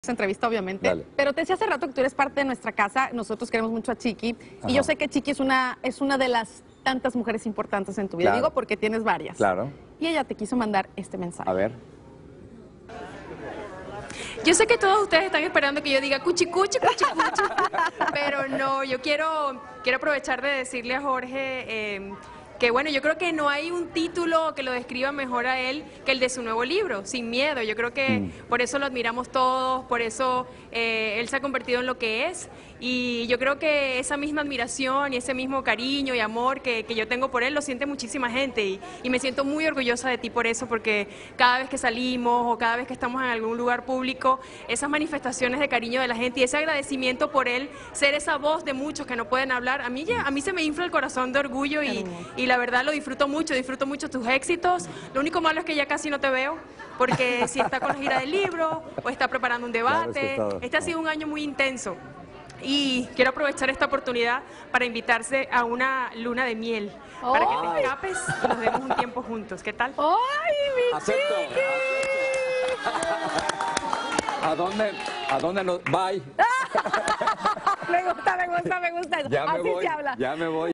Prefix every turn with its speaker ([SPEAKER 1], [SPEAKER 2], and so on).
[SPEAKER 1] esta entrevista, obviamente,
[SPEAKER 2] Dale.
[SPEAKER 1] pero te decía hace rato que tú eres parte de nuestra casa, nosotros queremos mucho a Chiqui,
[SPEAKER 2] Ajá.
[SPEAKER 1] y yo sé que Chiqui es una de las tantas mujeres importantes en tu vida,
[SPEAKER 2] Claro.
[SPEAKER 1] digo porque tienes varias.
[SPEAKER 2] Claro.
[SPEAKER 1] Y ella te quiso mandar este mensaje.
[SPEAKER 2] A ver.
[SPEAKER 3] Yo sé que todos ustedes están esperando que yo diga cuchi cuchi, cuchi cuchi, pero no, yo quiero aprovechar de decirle a Jorge que bueno, yo creo que no hay un título que lo describa mejor a él que el de su nuevo libro, Sin Miedo. Yo creo que por eso lo admiramos todos, por eso él se ha convertido en lo que es, y yo creo que esa misma admiración y ese mismo cariño y amor que yo tengo por él lo siente muchísima gente, y me siento muy orgullosa de ti por eso, porque cada vez que salimos o cada vez que estamos en algún lugar público, esas manifestaciones de cariño de la gente y ese agradecimiento por él ser esa voz de muchos que no pueden hablar, a mí se me infla el corazón de orgullo, y la verdad lo disfruto mucho tus éxitos. Lo único malo es que ya casi no te veo, porque si está con la gira del libro o está preparando un debate,
[SPEAKER 2] Claro,
[SPEAKER 3] este ha sido un año muy intenso. Y quiero aprovechar esta oportunidad para invitarse a una luna de miel, para que te escapes y nos demos un tiempo juntos. ¿Qué tal?
[SPEAKER 1] ¡Ay, mi
[SPEAKER 2] Acepto.
[SPEAKER 1] Chiqui!
[SPEAKER 2] ¿A dónde nos... Bye.
[SPEAKER 1] Me gusta eso.
[SPEAKER 2] Ya me
[SPEAKER 1] Así
[SPEAKER 2] voy.
[SPEAKER 1] se habla.
[SPEAKER 2] Ya me voy.